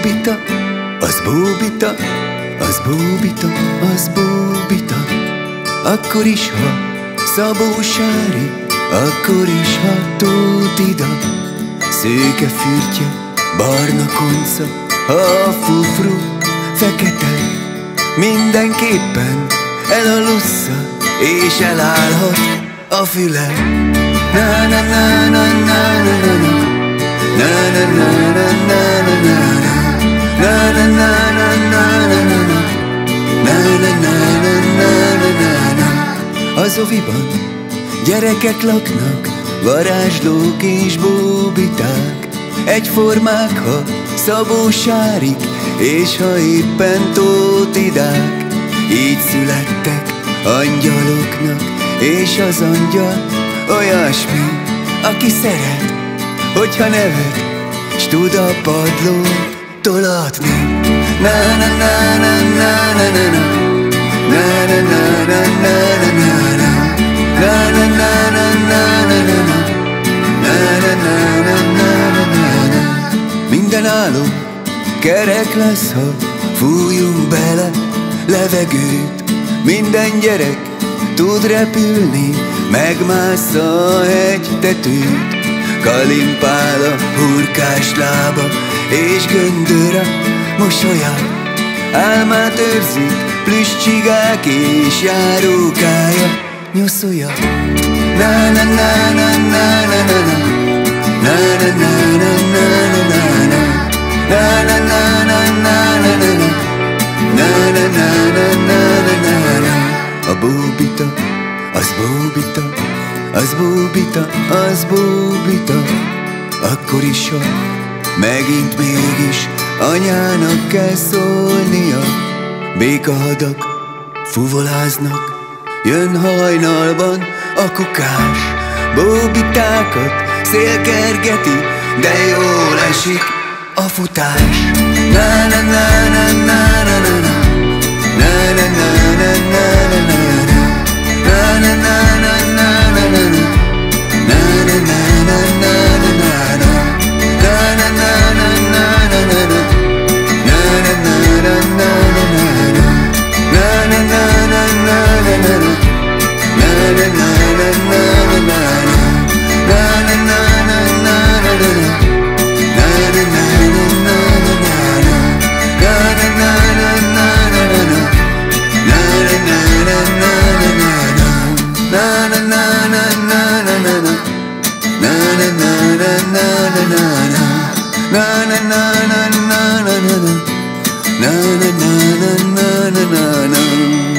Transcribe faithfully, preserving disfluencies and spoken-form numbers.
bóbita, az bóbita, az bóbita, az bóbita. Akkor is, ha Szabó Sári, akkor is, ha Tóth Ida. Szőke fürtje, barna konca, a fufru fekete. Mindenképpen elalussza, és elállhat a füle. Na na na na na na na na. Na na na na na na na na. Na na na na na na na na. Na na na na na na na na. Az oviban gyerekek laknak, varázslók és bóbiták. Egyformák, ha Szabó Sárik, és ha éppen Tóth Idák. Így születtek angyaloknak, és az angyal olyasmi, aki szeret, hogyha nevet, s tud a padlón tolatni. Na na na na na na na na. Na na na na na na na na. Na na na na na na na na. Na na na na na na na na. Minden álom kerek lesz, ha fújunk bele levegőt. Minden gyerek tud repülni, megmássza a hegytetőt. Kalimpál a hurkás lába, és göndör a mosolya. Álmát őrzik plüsscsigák, és járókája nyuszolja. Na na na na na na na na. Na na na na na na na na. Na na na na na na na na. Na na na na na na na na. A bóbita, az bóbita, az bóbita, az bóbita. Akkor is, ha megint mégis anyának kell szólnia. Békahadak fuvoláznak, jön hajnalban a kukás. Bóbitákat szél kergeti, de jól esik a futás. Na na na na na na na na. Na na na na na na na na. Na na na na na na na na. Na na na na na na na na. Na na na na na na na na. Na na na na na na na na. Na na na na na na na na. Na na na na na na na na. Na na na na na na na na. Na na na na na na na. Na na na na na na na na. Na na na na na na na na. Na na na na na na na na. Na na na na na na na na. Na na na na na na na na. Na na na na na na na.